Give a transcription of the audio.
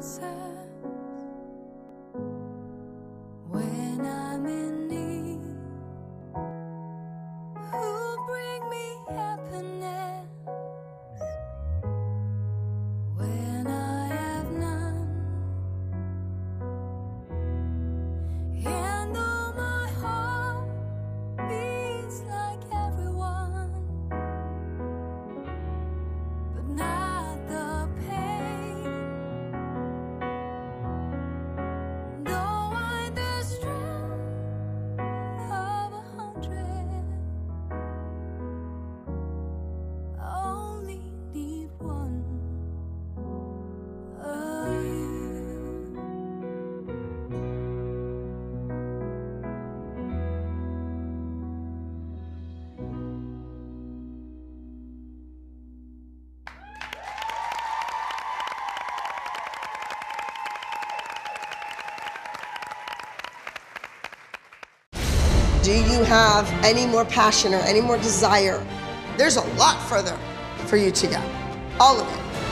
answers when I'm in need, who bring me happiness when I have none. And though my heart beats like everyone, but not the pain. Though I the strength of 100, only need one of you. Do you have any more passion or any more desire? There's a lot further for you to go. All of it.